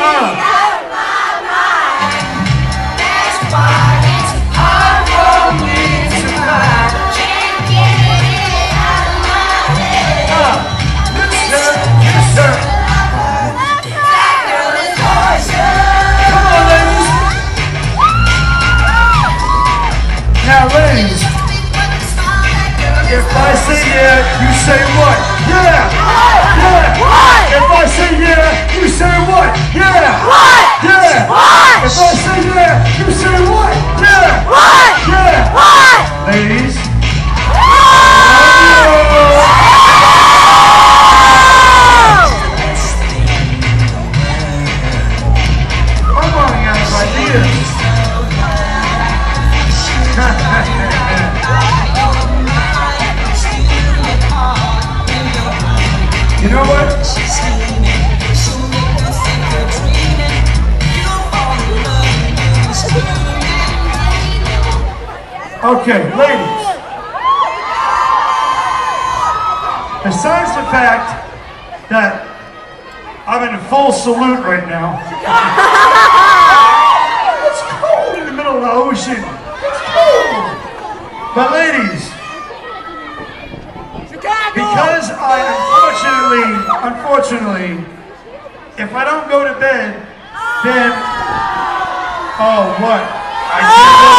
Now, ladies, if I say yeah, you say what? Yeah! Yeah! What? If I say yeah, you say what? Yeah! What? Yeah! What? If I say yeah, you say what? Yeah! What? Yeah! What? Ladies, I'm running out of ideas. You know what? Okay, ladies. Besides the fact that I'm in a full salute right now. It's cold in the middle of the ocean. It's cold. But ladies, because I unfortunately, if I don't go to bed, then, oh, what? I can't go to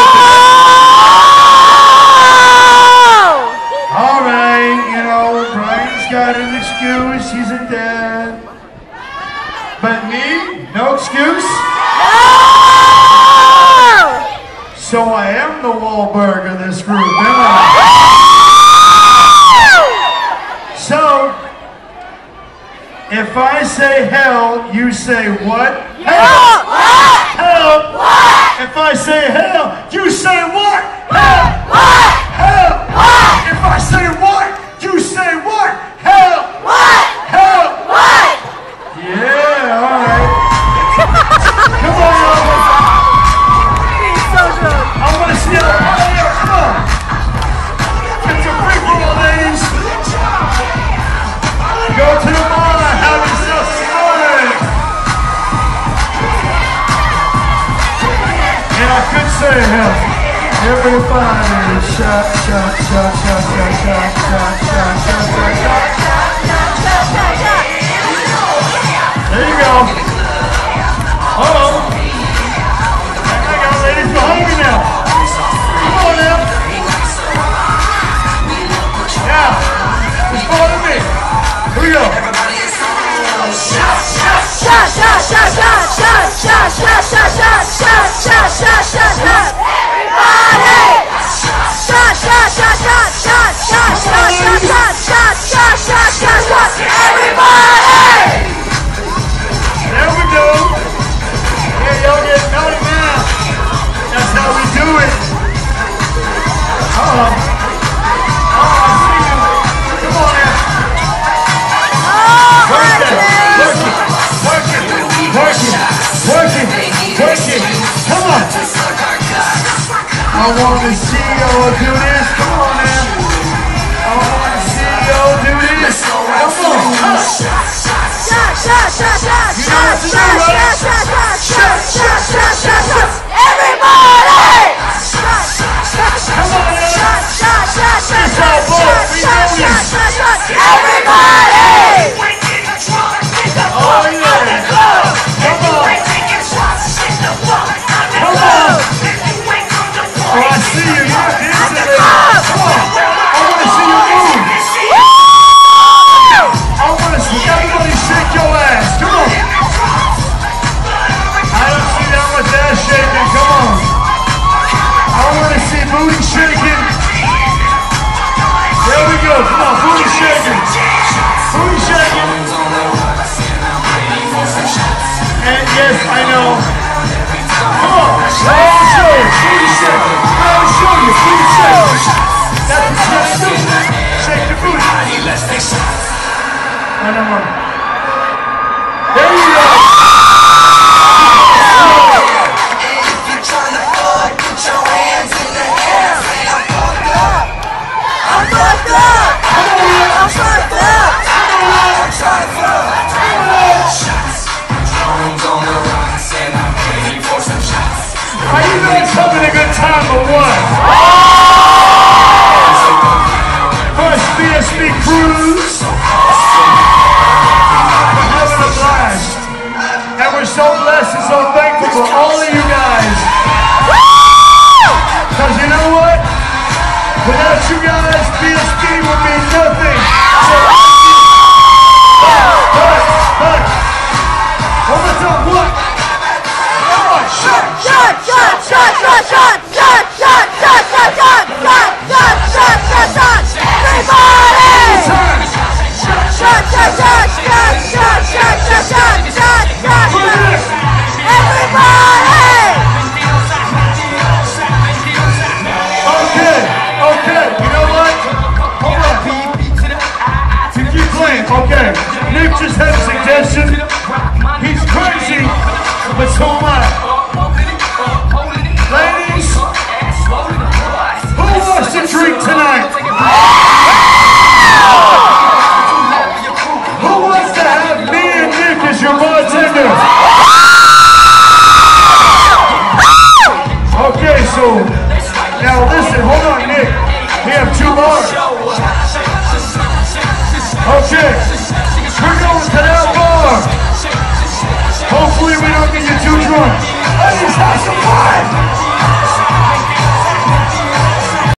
bed. All right, you know, Brian's got an excuse, he's a dad. But me, no excuse? So I am the Wahlberg of this group, am I? So, if I say hell, you say what? Hell! Hell! If I say hell, you say what? Hell! Hell! If I say what, you say what? Hell! Hell! Yeah, all right. Come on, y'all. I want to see it. Come on. It's a free for all, ladies. Go to the mall and have yourself some fun. And I could say, everybody, shot, shot, shot, shot, shot, shot, shot, shot, shot, shot, shot. There you go. Uh-oh. I got ladies behind me now. Come on now. Yeah. Just follow me. Here we go. Shot, shot, shot, shot, shot, shot, shot, shot, shot, shot, shot, shot, shot, shot, shot, shot. Everybody! Shot, shot, shot, shot, shot, shot, shot, shot, shot, shot, shot, shot, shot, shot. Everybody! There we go. Yeah, y'all get naughty now. That's how we do it. Uh-oh. Oh, I see you. Come on now. Work it. Work it. Work it. Work it. Work it. Come on. I want to see y'all do this. Come on now. I want to see y'all do this. Come on. Shot, shot, shot, shot, shot, shot, shot, shot, shot, shot, shot, shot, shot. Everybody! Shot, shot, shot, shot, shot, shot, shot, shot, shot, shot, shot, shot, shot. Everybody! Oh yeah! Come on! Come on! Oh, I see you. You're dancing. Come on! I want to see you move. I want to see everybody shake your ass. Come on! I don't see that much ass shaking. Come on! I want to see booty shaking. There we go. Come on, booty shaking. Booty shaking. And yes, I know. Come on. Let me show you. Booty shaking. Let me show you. Booty shaking. That's what you gotta do. Shake the booty. No, no, no. There you go. Drones on the everybody's having a good time or what? First BSB Cruise. We're having a blast. And we're so blessed and so thankful for all of you guys. Because you know what? Without you guys, BSB would mean nothing. But, one more time, what? Come on, shot, shot, shot, shot, shot, shot, shot, shot, shot, shot, shot, shot, shot, shot, shot, shot, everybody! Shot, shot, shot, shot, shot, shot, shot, shot, shot.